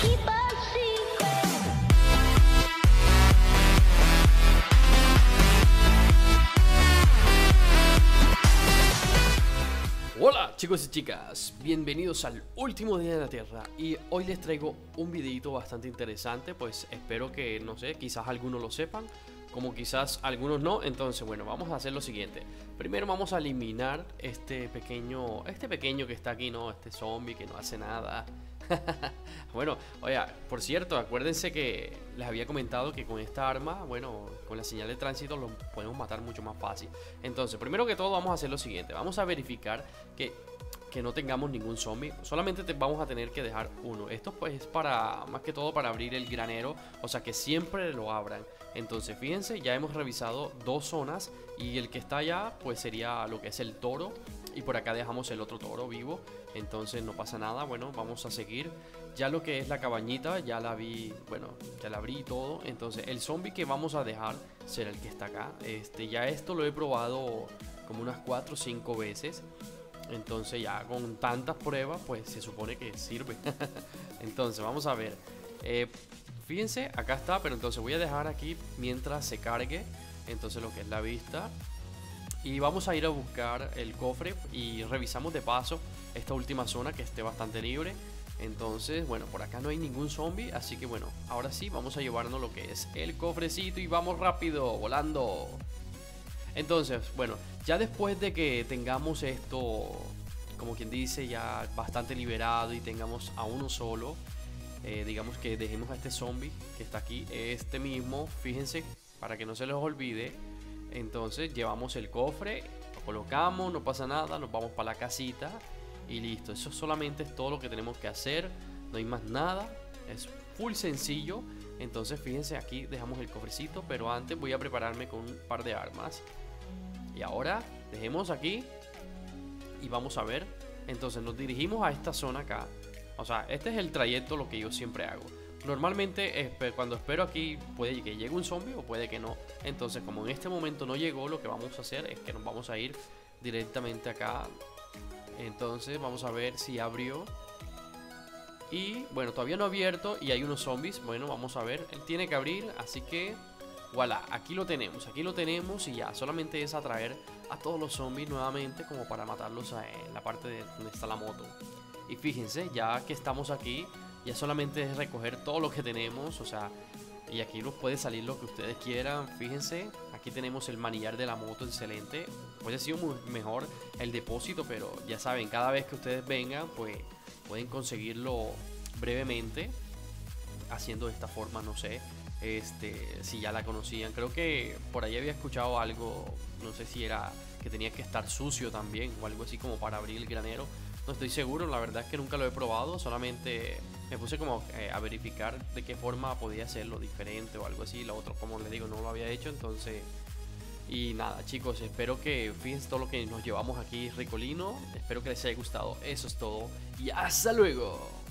keep a secret. Hola chicos y chicas, bienvenidos al último día de la Tierra y hoy les traigo un videito bastante interesante. Pues espero que, no sé, quizás algunos lo sepan, como quizás algunos no. Entonces bueno, vamos a hacer lo siguiente. Primero vamos a eliminar este pequeño que está aquí, ¿no? Este zombie que no hace nada. Bueno, oiga, por cierto, acuérdense que les había comentado que con esta arma, bueno, con la señal de tránsito lo podemos matar mucho más fácil. Entonces, primero que todo vamos a hacer lo siguiente. Vamos a verificar que no tengamos ningún zombie. Solamente vamos a tener que dejar uno. Esto pues es para, más que todo para abrir el granero. O sea que siempre lo abran. Entonces fíjense, ya hemos revisado dos zonas. Y el que está allá pues sería lo que es el toro. Y por acá dejamos el otro toro vivo. Entonces no pasa nada. Bueno, vamos a seguir. Ya lo que es la cabañita, ya la vi. Bueno, ya la abrí y todo. Entonces el zombie que vamos a dejar será el que está acá. Ya esto lo he probado como unas 4 o 5 veces. Entonces ya con tantas pruebas pues se supone que sirve. Entonces vamos a ver. Fíjense, acá está. Pero entonces voy a dejar aquí mientras se cargue. Entonces lo que es la vista. Y vamos a ir a buscar el cofre. Y revisamos de paso esta última zona que esté bastante libre. Entonces bueno, por acá no hay ningún zombie. Así que bueno, ahora sí vamos a llevarnos lo que es el cofrecito. Y vamos rápido, volando. Entonces, bueno, ya después de que tengamos esto, como quien dice, ya bastante liberado y tengamos a uno solo, digamos que dejemos a este zombie que está aquí, este mismo, fíjense, para que no se les olvide. Entonces llevamos el cofre, lo colocamos, no pasa nada, nos vamos para la casita y listo. Eso solamente es todo lo que tenemos que hacer, no hay más nada, es full sencillo. Entonces fíjense, aquí dejamos el cofrecito, pero antes voy a prepararme con un par de armas. Y ahora dejemos aquí y vamos a ver. Entonces nos dirigimos a esta zona acá. O sea, este es el trayecto, lo que yo siempre hago. Normalmente cuando espero aquí puede que llegue un zombie o puede que no. Entonces como en este momento no llegó, lo que vamos a hacer es que nos vamos a ir directamente acá. Entonces vamos a ver si abrió. Y bueno, todavía no ha abierto y hay unos zombies. Bueno, vamos a ver, él tiene que abrir, así que voilà, aquí lo tenemos y ya, solamente es atraer a todos los zombies nuevamente como para matarlos en la parte de donde está la moto. Y fíjense, ya que estamos aquí, ya solamente es recoger todo lo que tenemos, o sea, y aquí nos puede salir lo que ustedes quieran. Fíjense, aquí tenemos el manillar de la moto, excelente. Puede ser mejor el depósito, pero ya saben, cada vez que ustedes vengan, pues pueden conseguirlo brevemente haciendo de esta forma, no sé. Si ya la conocían, creo que por ahí había escuchado algo, no sé si era que tenía que estar sucio también o algo así como para abrir el granero, no estoy seguro, la verdad es que nunca lo he probado, solamente me puse como a verificar de qué forma podía hacerlo diferente o algo así. Lo otro, como les digo, no lo había hecho. Entonces, y nada chicos, espero que fíjense todo lo que nos llevamos aquí ricolino, espero que les haya gustado, eso es todo y hasta luego.